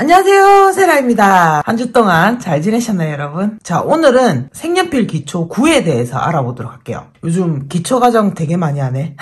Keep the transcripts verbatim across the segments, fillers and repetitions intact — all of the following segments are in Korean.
안녕하세요, 세라입니다. 한 주 동안 잘 지내셨나요, 여러분? 자, 오늘은 색연필 기초 구에 대해서 알아보도록 할게요. 요즘 기초 과정 되게 많이 하네.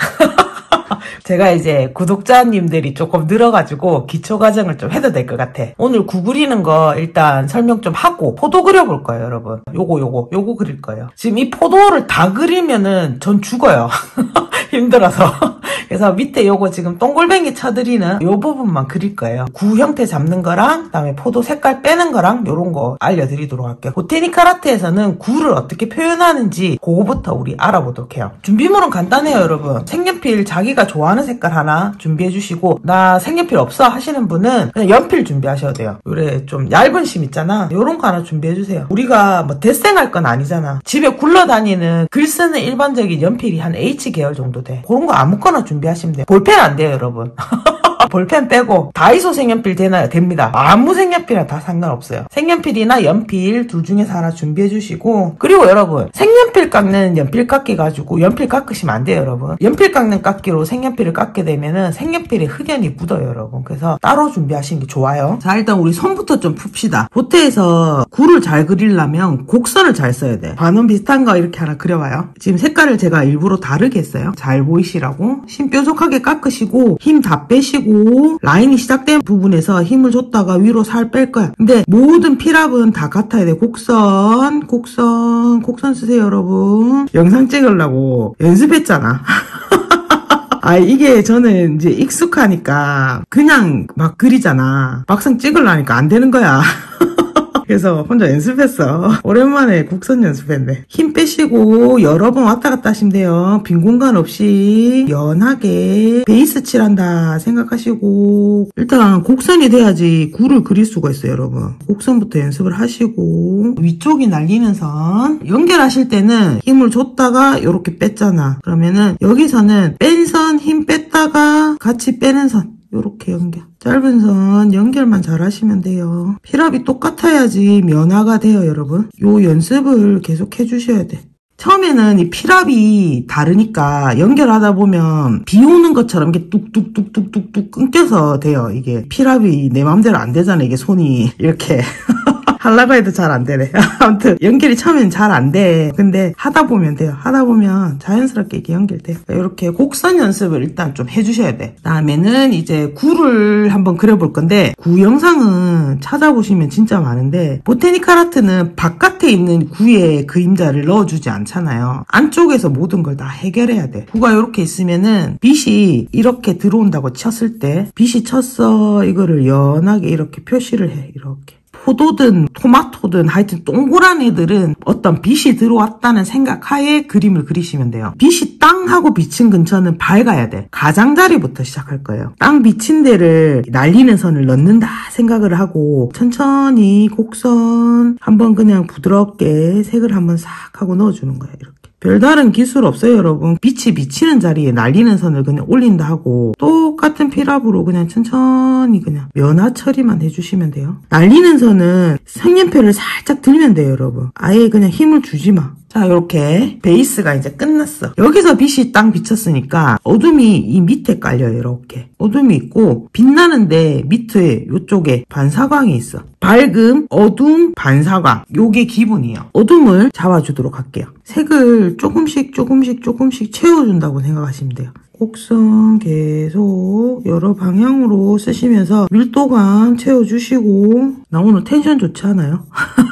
제가 이제 구독자님들이 조금 늘어가지고 기초 과정을 좀 해도 될 것 같아. 오늘 구 그리는 거 일단 설명 좀 하고 포도 그려볼 거예요, 여러분. 요거 요거 요거 그릴 거예요. 지금 이 포도를 다 그리면은 전 죽어요. 힘들어서. 그래서 밑에 요거 지금 동글뱅이 쳐드리는 요 부분만 그릴 거예요. 구 형태 잡는 거랑 그다음에 포도 색깔 빼는 거랑 요런 거 알려드리도록 할게요. 보테니컬 아트에서는 구를 어떻게 표현하는지 그거부터 우리 알아보도록 해요. 준비물은 간단해요, 여러분. 색연필 자기가 좋아하는 색깔 하나 준비해 주시고, 나 색연필 없어 하시는 분은 그냥 연필 준비하셔도 돼요. 요래 좀 얇은 심 있잖아, 요런 거 하나 준비해 주세요. 우리가 뭐 데생할 건 아니잖아. 집에 굴러다니는 글 쓰는 일반적인 연필이 한 H 계열 정도 돼. 그런 거 아무거나 준비하시면 돼요. 볼펜 안 돼요, 여러분. 볼펜 빼고 다이소 색연필 되나요? 됩니다. 아무 색연필이랑 다 상관없어요. 색연필이나 연필 둘 중에서 하나 준비해 주시고, 그리고 여러분, 색연필 깎는 연필 깎기 가지고 연필 깎으시면 안 돼요, 여러분. 연필 깎는 깎기로 색연필을 깎게 되면은 색연필에 흑연이 묻어요, 여러분. 그래서 따로 준비하시는 게 좋아요. 자, 일단 우리 손부터 좀 풉시다. 보태에서 구를 잘 그리려면 곡선을 잘 써야 돼. 반원 비슷한 거 이렇게 하나 그려봐요. 지금 색깔을 제가 일부러 다르게 했어요. 잘 보이시라고. 힘 뾰족하게 깎으시고 힘 다 빼시고 라인이 시작된 부분에서 힘을 줬다가 위로 살 뺄 거야. 근데 모든 필압은 다 같아야 돼. 곡선, 곡선, 곡선 쓰세요, 여러분. 영상 찍으려고 연습했잖아. 아, 이게 저는 이제 익숙하니까 그냥 막 그리잖아. 막상 찍으려니까 안 되는 거야. 그래서 혼자 연습했어. 오랜만에 곡선 연습했네. 힘 빼시고 여러 번 왔다 갔다 하시면 돼요. 빈 공간 없이 연하게 베이스 칠한다 생각하시고, 일단 곡선이 돼야지 구를 그릴 수가 있어요, 여러분. 곡선부터 연습을 하시고, 위쪽이 날리는 선 연결하실 때는 힘을 줬다가 이렇게 뺐잖아. 그러면은 여기서는 뺀 선 힘 뺐다가 같이 빼는 선 요렇게 연결. 짧은 선 연결만 잘 하시면 돼요. 필압이 똑같아야지 면화가 돼요, 여러분. 요 연습을 계속 해주셔야 돼. 처음에는 이 필압이 다르니까 연결하다 보면 비 오는 것처럼 이게 뚝뚝뚝뚝뚝뚝 끊겨서 돼요. 이게 필압이 내 마음대로 안 되잖아, 이게 손이 이렇게. 하려고 해도 잘 안 되네. 아무튼 연결이 처음엔 잘 안 돼. 근데 하다 보면 돼요. 하다 보면 자연스럽게 이게 연결돼요. 이렇게 곡선 연습을 일단 좀 해주셔야 돼. 다음에는 이제 구를 한번 그려볼 건데, 구 영상은 찾아보시면 진짜 많은데 보테니컬 아트는 바깥에 있는 구에 그림자를 넣어주지 않잖아요. 안쪽에서 모든 걸 다 해결해야 돼. 구가 이렇게 있으면은 빛이 이렇게 들어온다고 쳤을 때, 빛이 쳤어, 이거를 연하게 이렇게 표시를 해. 이렇게. 포도든 토마토든 하여튼 동그란 애들은 어떤 빛이 들어왔다는 생각하에 그림을 그리시면 돼요. 빛이 땅 하고 비친 근처는 밝아야 돼. 가장자리부터 시작할 거예요. 땅 비친 데를 날리는 선을 넣는다 생각을 하고 천천히 곡선 한번 그냥 부드럽게 색을 한번 싹 하고 넣어주는 거예요. 이렇게. 별다른 기술 없어요, 여러분. 빛이 비치는 자리에 날리는 선을 그냥 올린다 하고 똑같은 필압으로 그냥 천천히 그냥 면화 처리만 해주시면 돼요. 날리는 선은 색연필을 살짝 들면 돼요, 여러분. 아예 그냥 힘을 주지 마. 자, 이렇게 베이스가 이제 끝났어. 여기서 빛이 땅 비쳤으니까 어둠이 이 밑에 깔려요. 이렇게 어둠이 있고 빛나는데 밑에 이쪽에 반사광이 있어. 밝음, 어둠, 반사광, 요게 기본이에요. 어둠을 잡아주도록 할게요. 색을 조금씩 조금씩 조금씩 채워준다고 생각하시면 돼요. 곡선 계속 여러 방향으로 쓰시면서 밀도감 채워주시고. 나 오늘 텐션 좋지 않아요?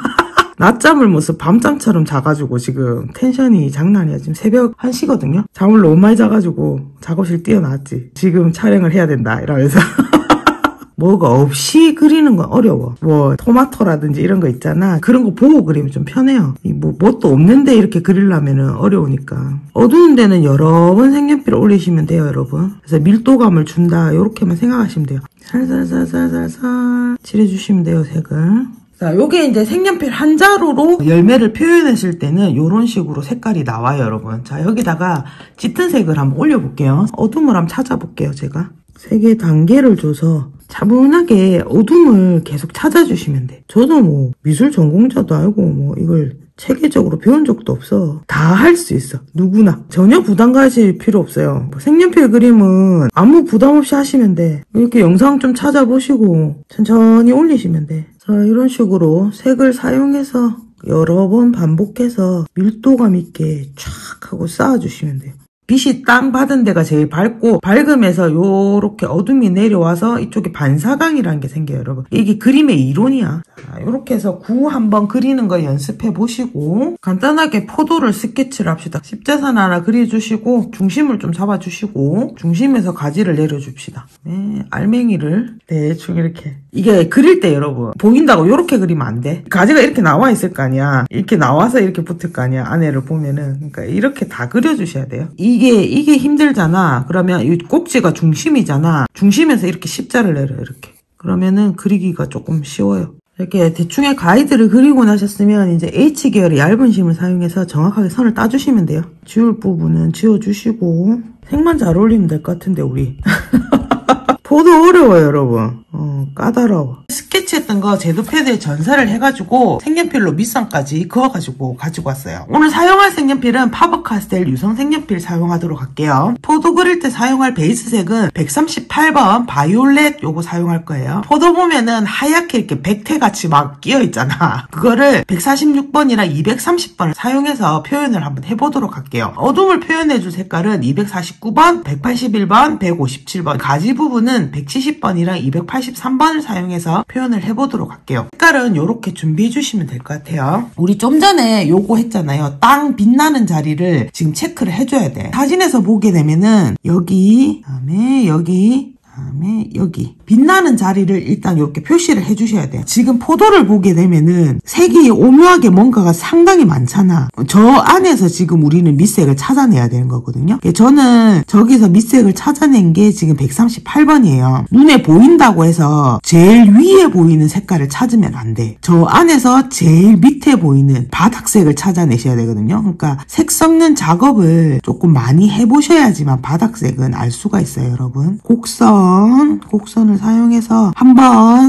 낮잠을 무슨 밤잠처럼 자가지고 지금 텐션이 장난이야. 지금 새벽 한 시거든요. 잠을 너무 많이 자가지고 작업실 뛰어나왔지. 지금 촬영을 해야 된다 이러면서. 뭐가 없이 그리는 건 어려워. 뭐 토마토라든지 이런 거 있잖아. 그런 거 보고 그리면 좀 편해요. 뭐 뭣도 없는데 이렇게 그리려면 어려우니까. 어두운 데는 여러 번 색연필을 올리시면 돼요, 여러분. 그래서 밀도감을 준다 이렇게만 생각하시면 돼요. 살살살살살살 칠해주시면 돼요, 색을. 자, 요게 이제 색연필 한 자루로 열매를 표현했을 때는 요런 식으로 색깔이 나와요, 여러분. 자, 여기다가 짙은 색을 한번 올려볼게요. 어둠을 한번 찾아볼게요, 제가. 색의 단계를 줘서 차분하게 어둠을 계속 찾아주시면 돼. 저도 뭐 미술 전공자도 아니고 뭐 이걸 체계적으로 배운 적도 없어. 다 할 수 있어. 누구나. 전혀 부담 가질 필요 없어요. 뭐 색연필 그림은 아무 부담 없이 하시면 돼. 이렇게 영상 좀 찾아보시고 천천히 올리시면 돼. 자, 이런 식으로 색을 사용해서 여러 번 반복해서 밀도감 있게 촥 하고 쌓아주시면 돼요. 빛이 땅 받은 데가 제일 밝고 밝음에서 요렇게 어둠이 내려와서 이쪽에 반사광이라는 게 생겨요, 여러분. 이게 그림의 이론이야. 자, 요렇게 해서 구 한번 그리는 거 연습해 보시고 간단하게 포도를 스케치를 합시다. 십자선 하나 그려주시고 중심을 좀 잡아주시고 중심에서 가지를 내려줍시다. 네, 알맹이를 대충 이렇게. 이게 그릴 때 여러분 보인다고 요렇게 그리면 안 돼. 가지가 이렇게 나와 있을 거 아니야. 이렇게 나와서 이렇게 붙을 거 아니야. 안에를 보면은. 그러니까 이렇게 다 그려주셔야 돼요. 이게 이게 힘들잖아. 그러면 이 꼭지가 중심이잖아. 중심에서 이렇게 십자를 내려 이렇게. 그러면은 그리기가 조금 쉬워요. 이렇게 대충의 가이드를 그리고 나셨으면 이제 H계열의 얇은 심을 사용해서 정확하게 선을 따주시면 돼요. 지울 부분은 지워주시고 색만 잘 어울리면 될 것 같은데 우리. 포도 어려워요, 여러분. 어, 까다로워. 스케치했던 거 제도 패드에 전사를 해가지고 색연필로 밑선까지 그어가지고 가지고 왔어요. 오늘 사용할 색연필은 파버카스텔 유성 색연필 사용하도록 할게요. 포도 그릴 때 사용할 베이스 색은 백삼십팔 번 바이올렛 요거 사용할 거예요. 포도 보면은 하얗게 이렇게 백태같이 막 끼어있잖아. 그거를 백사십육 번이랑 이백삼십 번을 사용해서 표현을 한번 해보도록 할게요. 어둠을 표현해줄 색깔은 이백사십구 번, 백팔십일 번, 백오십칠 번, 가지 부분은 백칠십 번이랑 이백팔십삼 번을 사용해서 표현을 해보도록 할게요. 색깔은 이렇게 준비해 주시면 될 것 같아요. 우리 좀 전에 요거 했잖아요. 땅 빛나는 자리를 지금 체크를 해줘야 돼. 사진에서 보게 되면은 여기, 그다음에 여기, 그다음에 여기 빛나는 자리를 일단 이렇게 표시를 해주셔야 돼요. 지금 포도를 보게 되면은 색이 오묘하게 뭔가가 상당히 많잖아. 저 안에서 지금 우리는 밑색을 찾아내야 되는 거거든요. 저는 저기서 밑색을 찾아낸 게 지금 백삼십팔 번이에요. 눈에 보인다고 해서 제일 위에 보이는 색깔을 찾으면 안 돼. 저 안에서 제일 밑에 보이는 바닥색을 찾아내셔야 되거든요. 그러니까 색 섞는 작업을 조금 많이 해보셔야지만 바닥색은 알 수가 있어요, 여러분. 곡선, 곡선을 사용해서 한번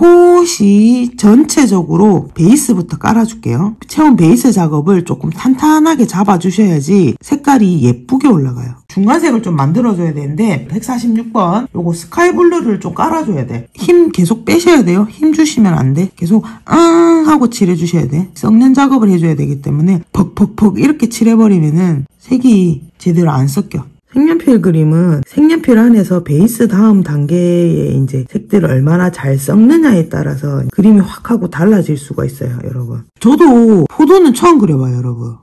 살포시 전체적으로 베이스부터 깔아줄게요. 체온 베이스 작업을 조금 탄탄하게 잡아주셔야지 색깔이 예쁘게 올라가요. 중간색을 좀 만들어줘야 되는데 백사십육 번 요거 스카이블루를 좀 깔아줘야 돼. 힘 계속 빼셔야 돼요. 힘 주시면 안 돼. 계속 앙 하고 칠해주셔야 돼. 섞는 작업을 해줘야 되기 때문에 퍽퍽퍽 이렇게 칠해버리면은 색이 제대로 안 섞여. 색연필 그림은 색연필 안에서 베이스 다음 단계의 이제 색들을 얼마나 잘 섞느냐에 따라서 그림이 확 하고 달라질 수가 있어요, 여러분. 저도 포도는 처음 그려봐요, 여러분.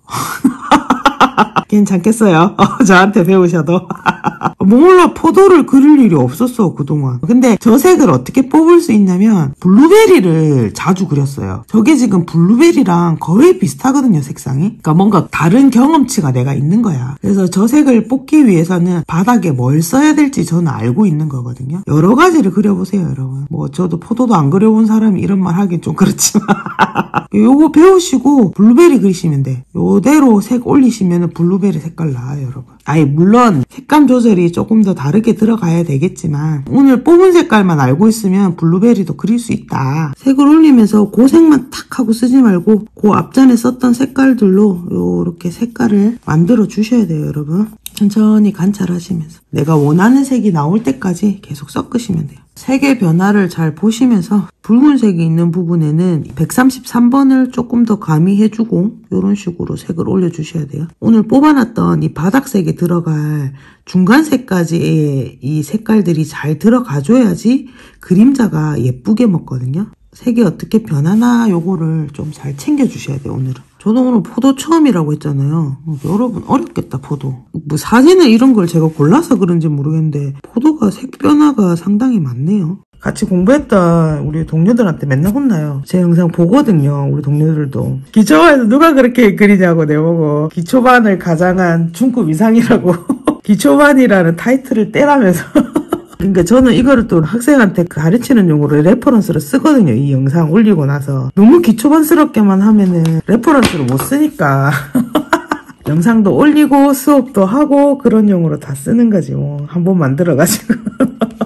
괜찮겠어요? 어, 저한테 배우셔도. 몰라, 포도를 그릴 일이 없었어, 그동안. 근데 저 색을 어떻게 뽑을 수 있냐면 블루베리를 자주 그렸어요. 저게 지금 블루베리랑 거의 비슷하거든요, 색상이. 그러니까 뭔가 다른 경험치가 내가 있는 거야. 그래서 저 색을 뽑기 위해서는 바닥에 뭘 써야 될지 저는 알고 있는 거거든요. 여러 가지를 그려보세요, 여러분. 뭐 저도 포도도 안 그려본 사람이 이런 말 하긴 좀 그렇지만 요거 배우시고 블루베리 그리시면 돼. 요대로 색 올리시면 블루베리 색깔 나와요, 여러분. 아니 물론 색감 조절이 조금 더 다르게 들어가야 되겠지만 오늘 뽑은 색깔만 알고 있으면 블루베리도 그릴 수 있다. 색을 올리면서 그 색만 탁 하고 쓰지 말고 그 앞전에 썼던 색깔들로 요렇게 색깔을 만들어 주셔야 돼요, 여러분. 천천히 관찰하시면서 내가 원하는 색이 나올 때까지 계속 섞으시면 돼요. 색의 변화를 잘 보시면서 붉은색이 있는 부분에는 백삼십삼 번을 조금 더 가미해주고 이런 식으로 색을 올려주셔야 돼요. 오늘 뽑아놨던 이 바닥색에 들어갈 중간색까지의 이 색깔들이 잘 들어가줘야지 그림자가 예쁘게 먹거든요. 색이 어떻게 변하나 요거를 좀 잘 챙겨주셔야 돼요, 오늘은. 저도 오늘 포도 처음이라고 했잖아요. 여러분 어렵겠다, 포도. 뭐 사진에 이런 걸 제가 골라서 그런지 모르겠는데 포도가 색 변화가 상당히 많네요. 같이 공부했던 우리 동료들한테 맨날 혼나요. 제 영상 보거든요, 우리 동료들도. 기초반에서 누가 그렇게 그리냐고 내보고 기초반을 가장한 중급 이상이라고 기초반이라는 타이틀을 떼라면서 그러니까 저는 이거를 또 학생한테 가르치는 용어로 레퍼런스로 쓰거든요. 이 영상 올리고 나서 너무 기초반스럽게만 하면은 레퍼런스를 못 쓰니까 영상도 올리고 수업도 하고 그런 용어로 다 쓰는 거지 뭐. 한번 만들어가지고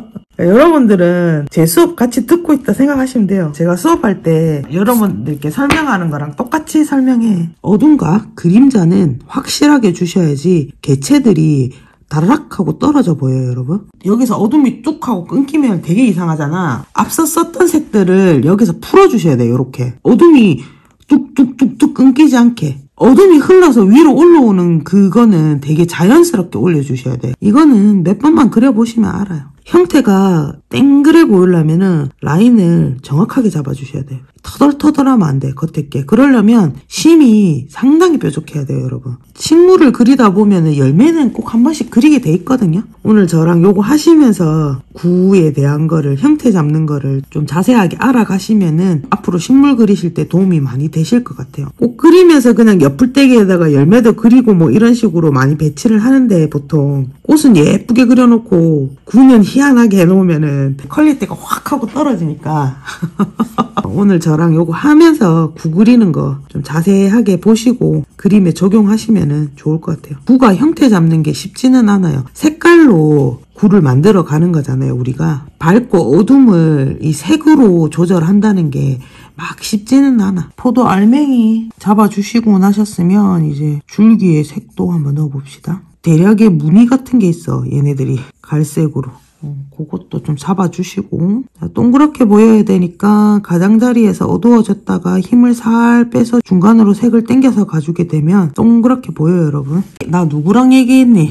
여러분들은 제 수업 같이 듣고 있다 생각하시면 돼요. 제가 수업할 때 여러분들께 설명하는 거랑 똑같이 설명해. 어둠과 그림자는 확실하게 주셔야지 개체들이 다라락 하고 떨어져 보여요, 여러분. 여기서 어둠이 뚝 하고 끊기면 되게 이상하잖아. 앞서 썼던 색들을 여기서 풀어주셔야 돼요, 이렇게. 어둠이 뚝뚝뚝뚝 끊기지 않게. 어둠이 흘러서 위로 올라오는 그거는 되게 자연스럽게 올려주셔야 돼. 이거는 몇 번만 그려보시면 알아요. 형태가 땡그레 보이려면은 라인을 정확하게 잡아주셔야 돼요. 터덜터덜하면 안 돼, 겉에 게. 그러려면 심이 상당히 뾰족해야 돼요, 여러분. 식물을 그리다 보면은 열매는 꼭 한 번씩 그리게 돼 있거든요. 오늘 저랑 요거 하시면서 구에 대한 거를, 형태 잡는 거를 좀 자세하게 알아가시면은 앞으로 식물 그리실 때 도움이 많이 되실 것 같아요. 꼭 그리면서 그냥 옆불떼기에다가 열매도 그리고 뭐 이런 식으로 많이 배치를 하는데, 보통 꽃은 예쁘게 그려놓고 구는 희한하게 해놓으면은 퀄리티가 확 하고 떨어지니까 오늘 저랑 요거 하면서 구 그리는 거 좀 자세하게 보시고 그림에 적용하시면은 좋을 것 같아요. 구가 형태 잡는 게 쉽지는 않아요. 색깔로 구를 만들어 가는 거잖아요, 우리가. 밝고 어둠을 이 색으로 조절한다는 게 막 쉽지는 않아. 포도 알맹이 잡아주시고 나셨으면 이제 줄기의 색도 한번 넣어봅시다. 대략의 무늬 같은 게 있어, 얘네들이. 갈색으로. 어, 그것도 좀 잡아주시고. 자, 동그랗게 보여야 되니까 가장자리에서 어두워졌다가 힘을 살 빼서 중간으로 색을 당겨서 가주게 되면 동그랗게 보여요, 여러분. 나 누구랑 얘기했니?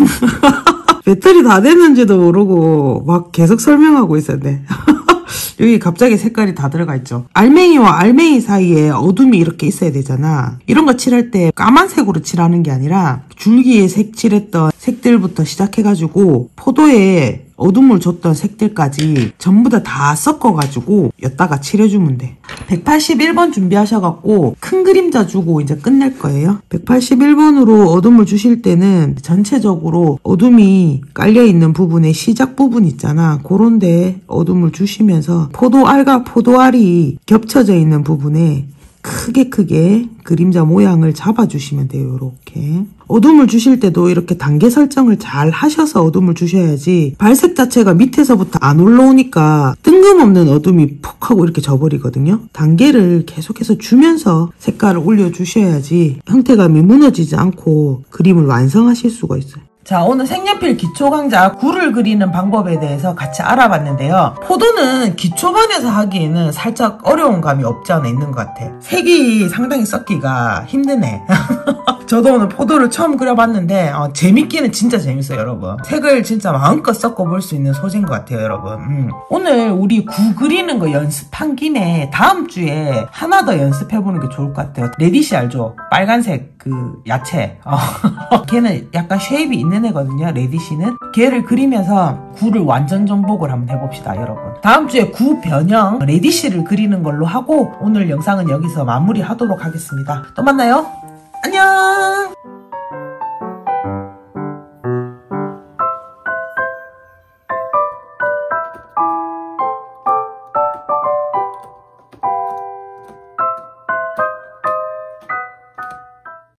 배터리 다 됐는지도 모르고 막 계속 설명하고 있었네. 여기 갑자기 색깔이 다 들어가 있죠. 알맹이와 알맹이 사이에 어둠이 이렇게 있어야 되잖아. 이런 거 칠할 때 까만색으로 칠하는 게 아니라 줄기에 색 칠했던 색들부터 시작해가지고 포도에 어둠을 줬던 색들까지 전부 다 다 섞어가지고 여기다가 칠해주면 돼. 백팔십일 번 준비하셔갖고 큰 그림자 주고 이제 끝낼 거예요. 백팔십일 번으로 어둠을 주실 때는 전체적으로 어둠이 깔려있는 부분에 시작 부분 있잖아. 그런 데 어둠을 주시면서 포도알과 포도알이 겹쳐져 있는 부분에 크게 크게 그림자 모양을 잡아주시면 돼요, 이렇게. 어둠을 주실 때도 이렇게 단계 설정을 잘 하셔서 어둠을 주셔야지 발색 자체가 밑에서부터 안 올라오니까 뜬금없는 어둠이 푹 하고 이렇게 져버리거든요. 단계를 계속해서 주면서 색깔을 올려주셔야지 형태감이 무너지지 않고 그림을 완성하실 수가 있어요. 자, 오늘 색연필 기초 강좌 구를 그리는 방법에 대해서 같이 알아봤는데요. 포도는 기초반에서 하기에는 살짝 어려운 감이 없지 않아 있는 것 같아. 색이 상당히 섞기가 힘드네. 저도 오늘 포도를 처음 그려봤는데 어, 재밌기는 진짜 재밌어요, 여러분. 색을 진짜 마음껏 섞어볼 수 있는 소재인 것 같아요, 여러분. 음. 오늘 우리 구 그리는 거 연습한 김에 다음 주에 하나 더 연습해보는 게 좋을 것 같아요. 레디시 알죠? 빨간색 그 야채. 어. 걔는 약간 쉐입이 있는 애거든요, 레디시는. 걔를 그리면서 구를 완전 정복을 한번 해봅시다, 여러분. 다음 주에 구 변형 레디시를 그리는 걸로 하고 오늘 영상은 여기서 마무리하도록 하겠습니다. 또 만나요. 안녕.